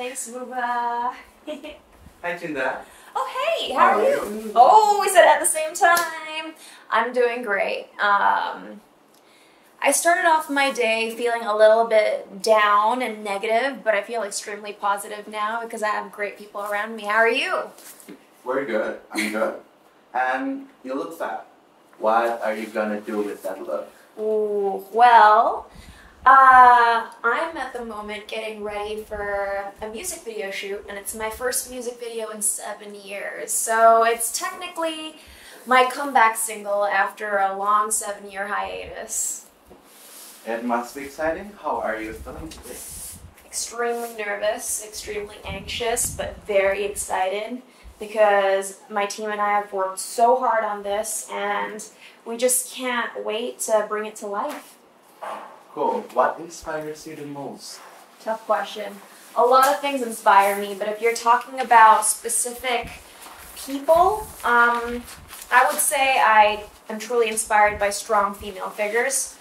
Thanks, Buba. Hi, Chinda. Oh, hey, how are you? Oh, we said it at the same time. I'm doing great. I started off my day feeling a little bit down and negative, but I feel extremely positive now because I have great people around me. How are you? Very good. I'm good. And you look fat. What are you gonna do with that look? Ooh, well, I'm at the moment getting ready for a music video shoot, and it's my first music video in 7 years. So it's technically my comeback single after a long 7-year hiatus. It must be exciting. How are you feeling today? Extremely nervous, extremely anxious, but very excited because my team and I have worked so hard on this, and we just can't wait to bring it to life. Cool. What inspires you the most? Tough question. A lot of things inspire me, but if you're talking about specific people, I would say I am truly inspired by strong female figures.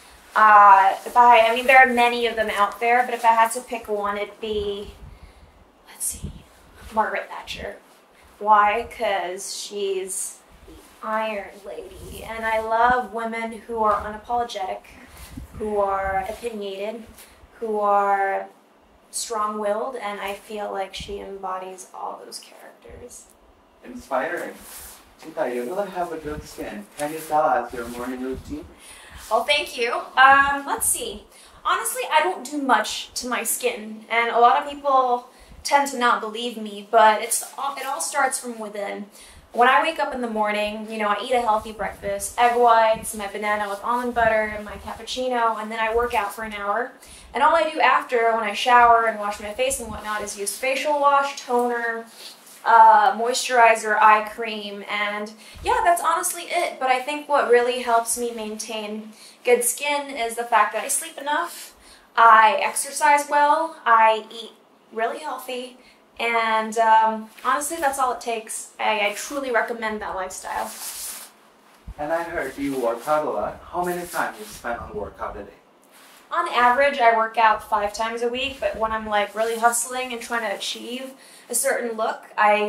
I mean, there are many of them out there, but if I had to pick one, it'd be, let's see, Margaret Thatcher. Why? Because she's the Iron Lady, and I love women who are unapologetic, who are opinionated, who are strong-willed, and I feel like she embodies all those characters. Inspiring. Chinda, you really have a good skin. Can you tell us your morning routine? Well, thank you. Let's see. Honestly, I don't do much to my skin, and a lot of people tend to not believe me, but it all starts from within. When I wake up in the morning, you know, I eat a healthy breakfast, egg whites, my banana with almond butter, and my cappuccino, and then I work out for an hour. And all I do after, when I shower and wash my face and whatnot, is use facial wash, toner, moisturizer, eye cream, and yeah, that's honestly it. But I think what really helps me maintain good skin is the fact that I sleep enough, I exercise well, I eat really healthy, and honestly, that's all it takes. I truly recommend that lifestyle. And I heard you work out a lot. How many times you spend on workout a day? On average, I work out 5 times a week, but when I'm like really hustling and trying to achieve a certain look,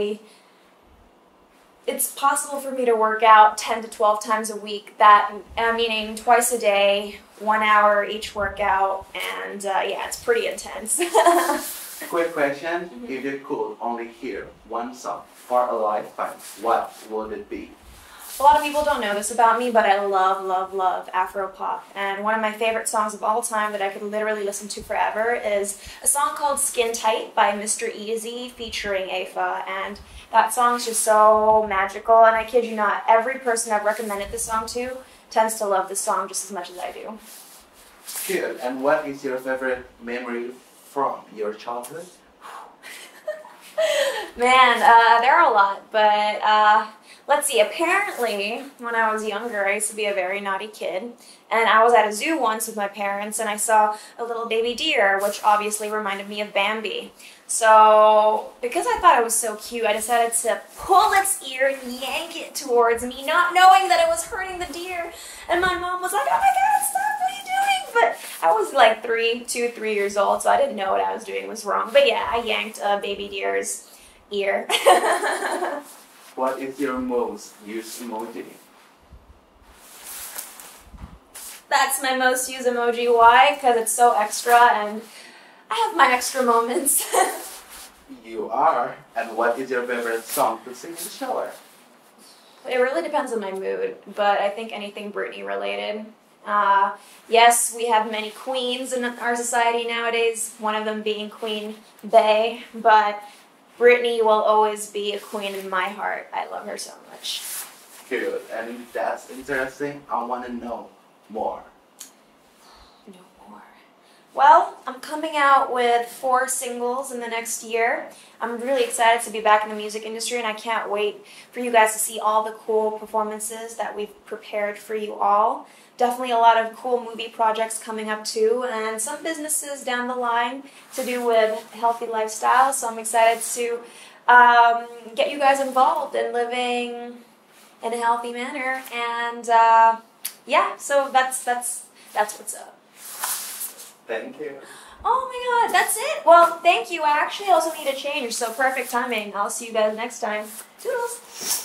it's possible for me to work out 10 to 12 times a week. That meaning twice a day, 1 hour each workout, and yeah, it's pretty intense. Quick question. If you could only hear one song for a lifetime, what would it be? A lot of people don't know this about me, but I love, love, love Afro-pop. And one of my favorite songs of all time that I could literally listen to forever is a song called Skin Tight by Mr. Easy featuring Afa. And that song's just so magical, and I kid you not, every person I've recommended this song to tends to love this song just as much as I do. Good. And what is your favorite memory from your childhood? Man, there are a lot, but let's see. Apparently, when I was younger, I used to be a very naughty kid, and I was at a zoo once with my parents, and I saw a little baby deer, which obviously reminded me of Bambi. So, because I thought it was so cute, I decided to pull its ear and yank it towards me, not knowing that it was hurting the deer. And my mom was like, "Oh my God, stop, what are you doing?" But I was like 3 years old, so I didn't know what I was doing was wrong. But yeah, I yanked a baby deer's ear. What is your most used emoji? That's my most used emoji. Why? Because it's so extra, and I have my extra moments. You are. And what is your favorite song to sing in the shower? It really depends on my mood, but I think anything Britney related. Yes, we have many queens in our society nowadays, one of them being Queen Bey, but Britney will always be a queen in my heart. I love her so much. Good. And that's interesting. I want to know more. No more. Well, I'm coming out with 4 singles in the next year. I'm really excited to be back in the music industry, and I can't wait for you guys to see all the cool performances that we've prepared for you all. Definitely a lot of cool movie projects coming up too, and some businesses down the line to do with healthy lifestyle. So I'm excited to get you guys involved in living in a healthy manner, and yeah, so that's what's up. Thank you. Oh my God, that's it? Well, thank you. I actually also need a change, so perfect timing. I'll see you guys next time. Toodles!